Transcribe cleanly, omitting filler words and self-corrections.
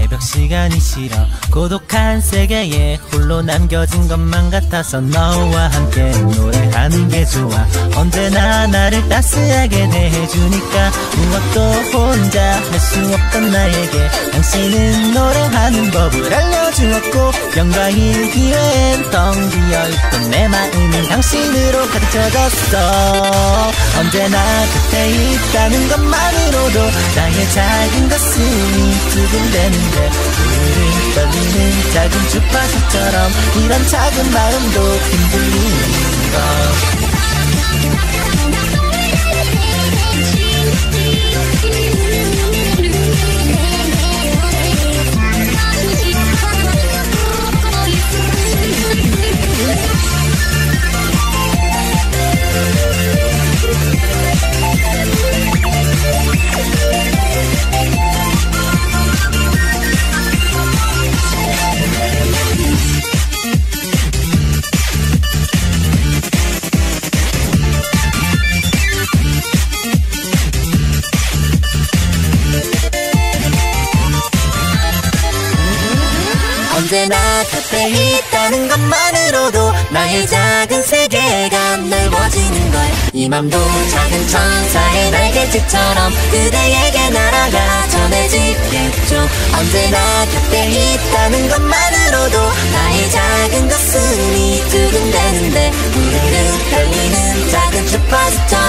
새벽 시간이 싫어 고독한 세계에 홀로 남겨진 것만 같아서 너와 함께 노래하는 게 좋아 언제나 나를 따스하게 대해주니까 무엇도 혼자 할 수 없던 나에게 당신은 노래하는 법을 알려주었고 영광일 기회엔 텅 비어있던 내 마음은 당신으로 가득 채워졌어 언제나 곁에 있다는 것만으로도 나의 작은 가슴이 두근대는데 흐르르 떨리는 작은 주파수처럼 이런 작은 마음도 흔들리는 것 언제나 곁에 있다는 것만으로도 나의 작은 세계가 넓어지는 걸 이 맘도 작은 천사의 날개짓처럼 그대에게 날아가 전해지겠죠 언제나 곁에 있다는 것만으로도 나의 작은 가슴이 두근대는데 우르르 달리는 작은 주파수처럼